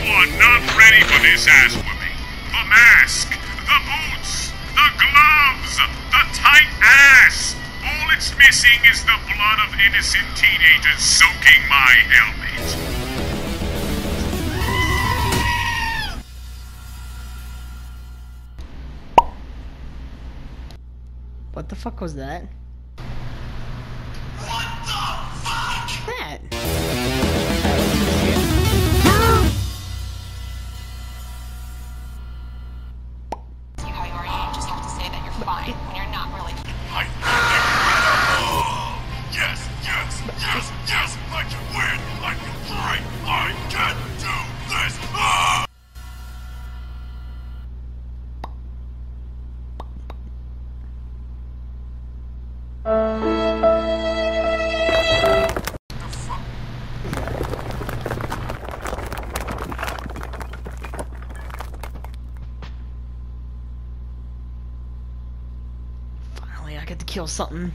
are not ready for this ass whipping. The mask, the boots, the gloves, the tight ass. All it's missing is the blood of innocent teenagers soaking my helmet. What the fuck was that? What the fuck? That? How you are, you just have to say that you're fine when you're not really. Yes, yes, yes, yes! I can win! I can great! I can do this! Ah! Finally, I get to kill something.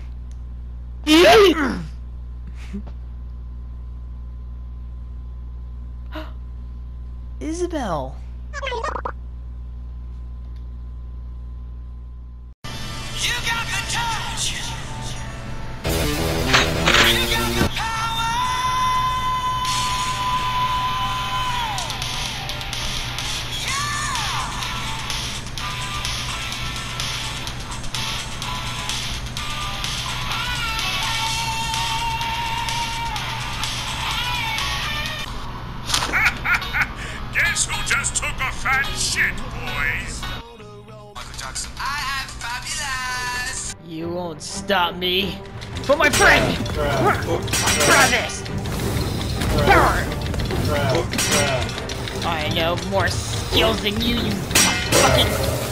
Isabel. You got the touch! You got the power! Guess who just took a fat shit, boys? Michael Jackson. I am fabulous! You won't stop me. For my friend! Travis! I know more skills than you fucking...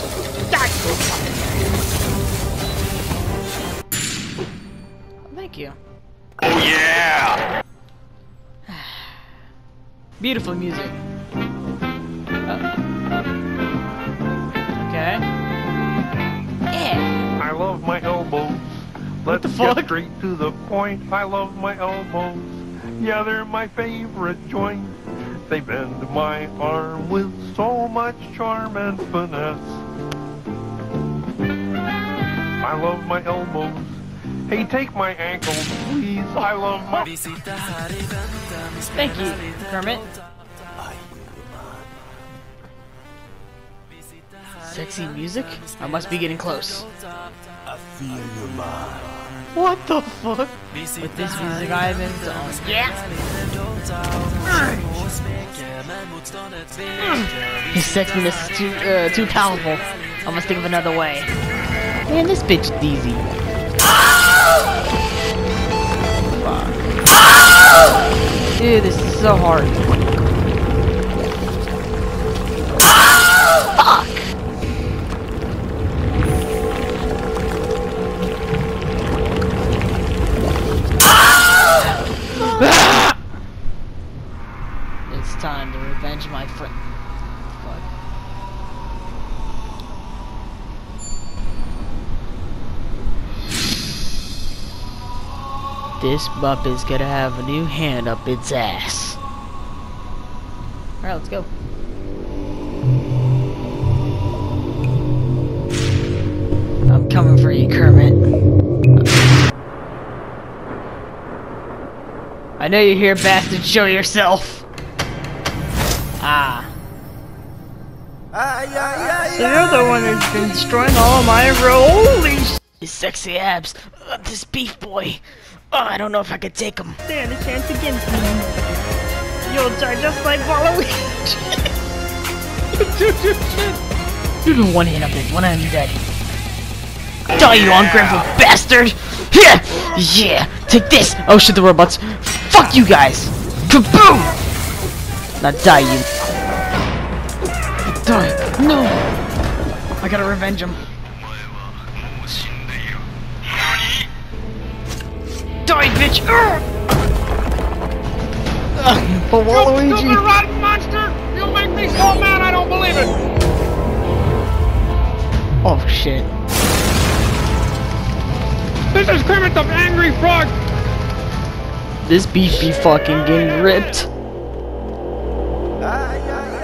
Thank you. Oh yeah! Beautiful music. Okay. Yeah. I love my elbows. Let's the fuck? get straight to the point. I love my elbows. Yeah, they're my favorite joint. They bend my arm with so much charm and finesse. I love my elbows. Hey, take my ankles, please. I love my... Thank you, Kermit. Sexy music? I must be getting close. I feel your mind. What the fuck? With this music I've been on. Yeah! His sexiness is too powerful. I must think of another way. Man, this bitch is easy. Fuck. Dude, this is so hard. Fuck! It's time to revenge my friend. Fuck. This Muppet's gonna have a new hand up its ass. Alright, let's go. I'm coming for you, Kermit. I know you're here, bastard. Show yourself. Ah. You're the one who's been destroying all of my holy his sexy abs. This beef boy. Oh, I don't know if I could take him. Stand a chance against me. You'll die just like Waluigi. You're the one hit of this. One of them dead. Die, you ungrateful bastard! Yeah! Yeah! Take this! Oh shit, the robots! Fuck you guys! Kaboom! Now die, you. Die! No! I gotta revenge him. Die, bitch! But Waluigi! You stupid rotten monster! You make me so mad I don't believe it! Oh shit. This is Kermit the Angry Frog! This beef be fucking getting ripped.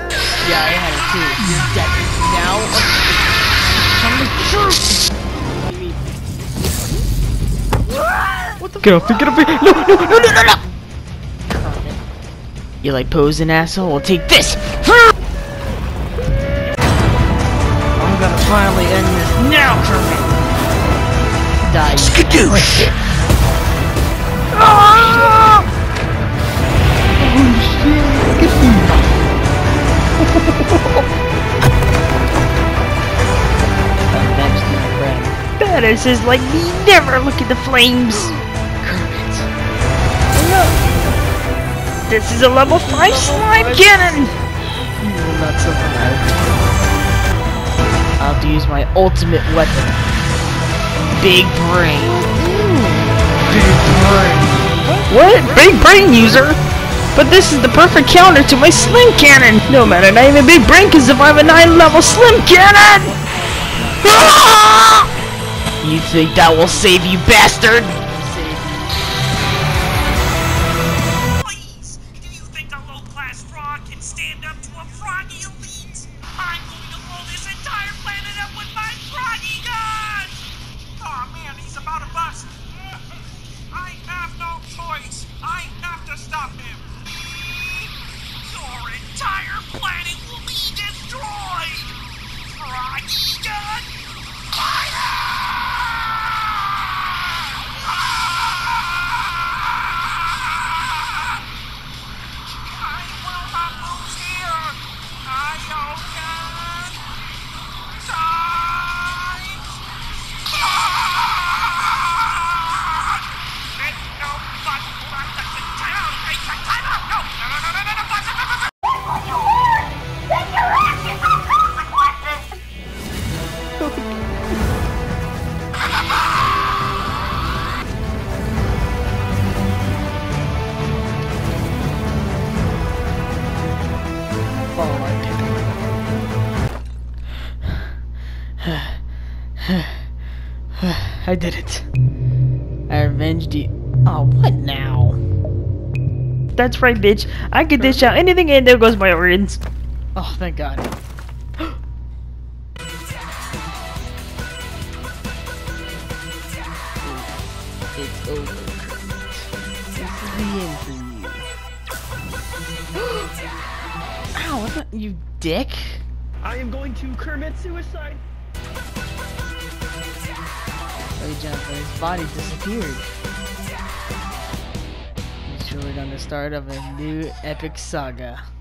Yeah, I had it too. You're dead. Now, tell the truth! What the fuck? Get up here! No! Kermit. You like posing, asshole? Well, take this! I'm gonna finally end this now, Kermit! Die. Skadoosh! Ah! Oh shit! Get Badasses like me never look at the flames! Kermit. Look! This is a level 5 slime cannon! You will not suffer now. I'll have to use my ultimate weapon. Big brain. Big brain. What? Big brain user? But this is the perfect counter to my slim cannon! No matter, not even big brain can survive a 9 level slim cannon! Ah! You think that will save you, bastard? Please, do you think a low-class frog can stand up to a froggy elite? I'm going to blow this entire planet up with my froggy gun! Aw, man, he's about to bust. I have no choice. I have to stop him. Your entire planet will be destroyed! Froggy gun, fire! I did it. I avenged you. Oh, what now? That's right, bitch. I can dish out anything and there goes my organs. Oh, thank God. It's over, Kermit. This is the end for you. Ow, what's that, you dick? I am going to commit suicide. Oh, Jennifer, his body disappeared. He's surely on the start of a new epic saga.